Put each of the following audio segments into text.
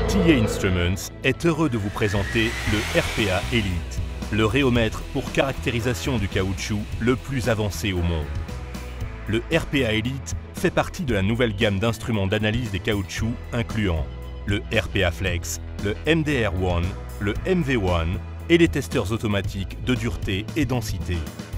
TA Instruments est heureux de vous présenter le RPA Elite, le réomètre pour caractérisation du caoutchouc le plus avancé au monde. Le RPA Elite fait partie de la nouvelle gamme d'instruments d'analyse des caoutchoucs incluant le RPA Flex, le MDR1, le MV1 et les testeurs automatiques de dureté et densité.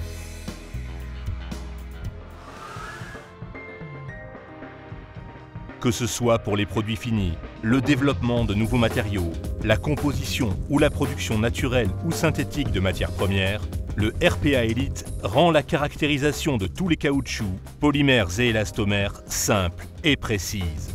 Que ce soit pour les produits finis, le développement de nouveaux matériaux, la composition ou la production naturelle ou synthétique de matières premières, le RPA Elite rend la caractérisation de tous les caoutchoucs, polymères et élastomères simple et précise.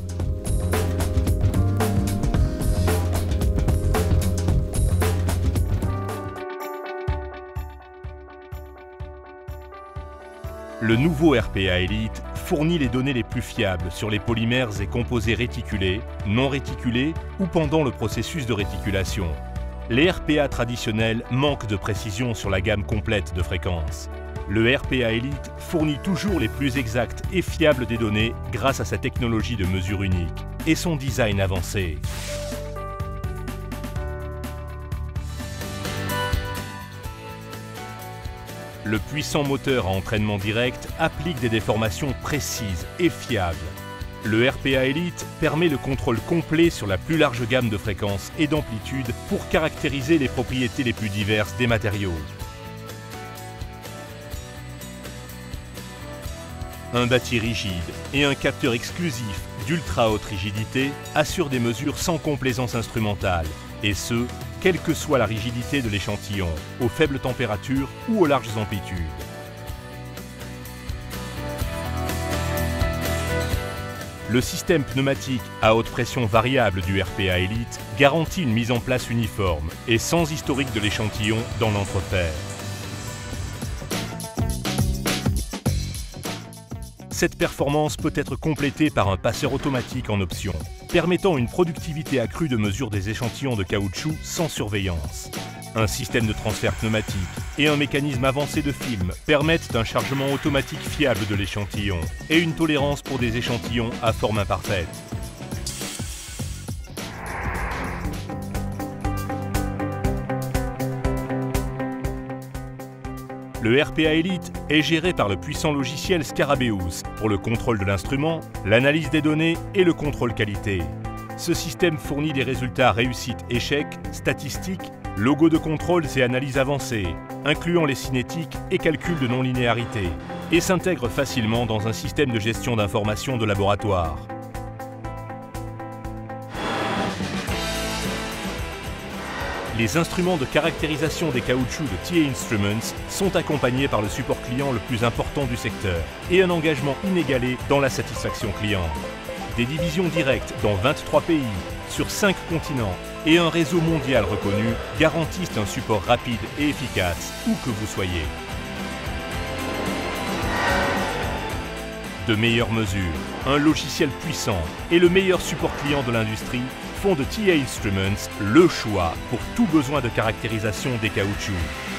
Le nouveau RPA Elite fournit les données les plus fiables sur les polymères et composés réticulés, non réticulés ou pendant le processus de réticulation. Les RPA traditionnels manquent de précision sur la gamme complète de fréquences. Le RPA Elite fournit toujours les plus exactes et fiables des données grâce à sa technologie de mesure unique et son design avancé. Le puissant moteur à entraînement direct applique des déformations précises et fiables. Le RPA Elite permet le contrôle complet sur la plus large gamme de fréquences et d'amplitudes pour caractériser les propriétés les plus diverses des matériaux. Un bâti rigide et un capteur exclusif d'ultra haute rigidité assurent des mesures sans complaisance instrumentale, et ce, quelle que soit la rigidité de l'échantillon, aux faibles températures ou aux larges amplitudes. Le système pneumatique à haute pression variable du RPA Elite garantit une mise en place uniforme et sans historique de l'échantillon dans l'entrefer. Cette performance peut être complétée par un passeur automatique en option, permettant une productivité accrue de mesure des échantillons de caoutchouc sans surveillance. Un système de transfert pneumatique et un mécanisme avancé de film permettent un chargement automatique fiable de l'échantillon et une tolérance pour des échantillons à forme imparfaite. Le RPA Elite est géré par le puissant logiciel Scarabeus pour le contrôle de l'instrument, l'analyse des données et le contrôle qualité. Ce système fournit des résultats réussite-échec, statistiques, logos de contrôle et analyses avancées, incluant les cinétiques et calculs de non-linéarité, et s'intègre facilement dans un système de gestion d'informations de laboratoire. Les instruments de caractérisation des caoutchoucs de TA Instruments sont accompagnés par le support client le plus important du secteur et un engagement inégalé dans la satisfaction client. Des divisions directes dans 23 pays, sur 5 continents et un réseau mondial reconnu garantissent un support rapide et efficace où que vous soyez. De meilleures mesures, un logiciel puissant et le meilleur support client de l'industrie font de TA Instruments le choix pour tout besoin de caractérisation des caoutchoucs.